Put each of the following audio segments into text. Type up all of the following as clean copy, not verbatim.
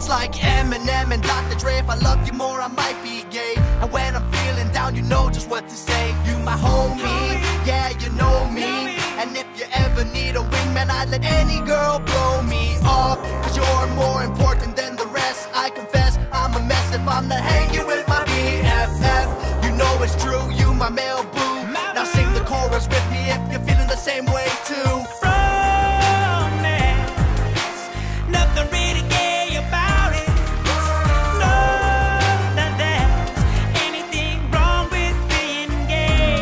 like Eminem and Dr. Dre. If I loved you more, I might be gay. And when I'm feeling down, you know just what to say. You my homie, yeah, you know me. And if you ever need a wingman, I'd let any girl blow me off. Cause you're more important than the rest. I confess, I'm a mess if I'm not hanging with my BFF. You know it's true, you my male boo. Now sing the chorus with me if you're feeling the same way too. Nothing really gay about it. No, that there's anything wrong with being gay.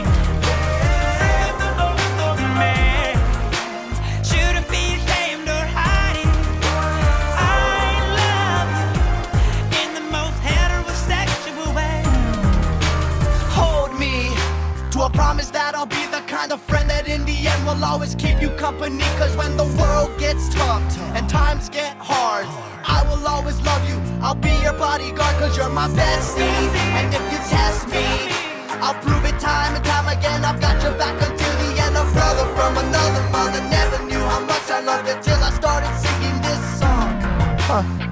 Man, shouldn't be ashamed or hide it. I love you in the most heterosexual way. Hold me to a promise that I'll be the kind of friend that in the end will always keep you company. Cause when the world gets tough and times get hard, I will always love you, I'll be your bodyguard. Cause you're my bestie, and if you test me, I'll prove it time and time again. I've got your back until the end. A brother from another mother, never knew how much I loved it till I started singing this song.